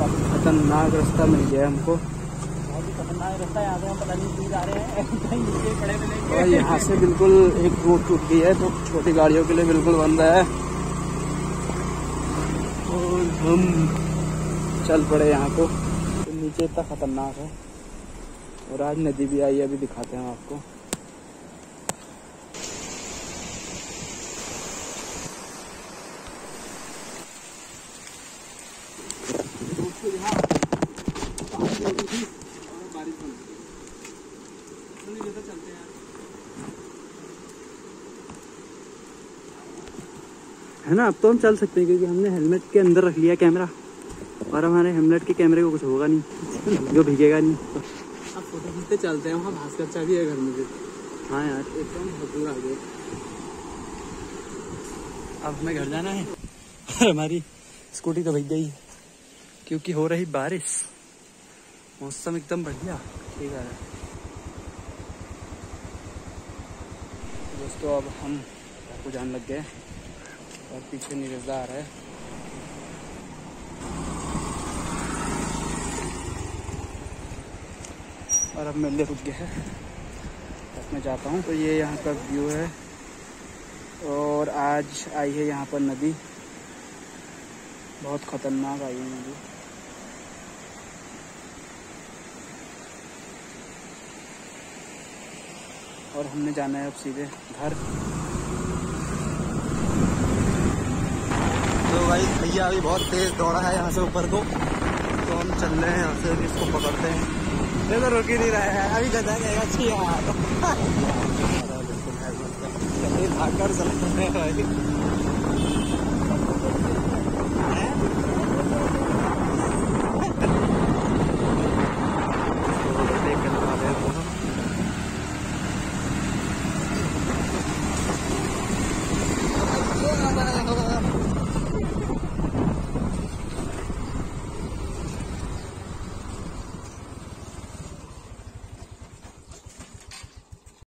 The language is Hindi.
खतरनाक रास्ता मिल गया हमको। बहुत ही खतरनाक रास्ता है, यहाँ से हम पता नहीं क्यों जा रहे हैं, कहीं नीचे खड़े मिलेंगे। और यहाँ से बिल्कुल एक रोड टूट गई है, तो छोटी गाड़ियों के लिए बिल्कुल बंद है। और हम चल पड़े यहाँ को, तो नीचे इतना खतरनाक है। और आज नदी भी आई है, अभी दिखाते हैं आपको। है ना, अब तो हम चल सकते हैं क्योंकि हमने हेलमेट के अंदर रख लिया कैमरा, और हमारे हेलमेट के कैमरे को कुछ होगा नहीं, जो भीगेगा नहीं। तो अब फोटो खींचते चलते हैं, वहाँ भास्कर चाबी है घर में भी। हाँ यार, एकदम होटल आ गए। अब हमें घर जाना है और हमारी स्कूटी तो भीग गई है क्योंकि हो रही बारिश। मौसम एकदम बढ़िया ठीक है दोस्तों। अब हम घर को जाने लग गए और पीछे नीरजा आ रहा है। और अब मेले रुक गया है, बस मैं जाता हूँ। तो ये यहाँ का व्यू है, और आज आई है यहाँ पर नदी, बहुत खतरनाक आई है नदी। और हमने जाना है अब सीधे घर। तो भाई भैया अभी बहुत तेज दौड़ा है यहाँ से ऊपर को, तो हम चल रहे हैं यहाँ से, इसको पकड़ते हैं। ये तो रुक ही नहीं रहा है, अभी गधा जाएगा। अच्छी यार भागकर चल रहे हैं भाई।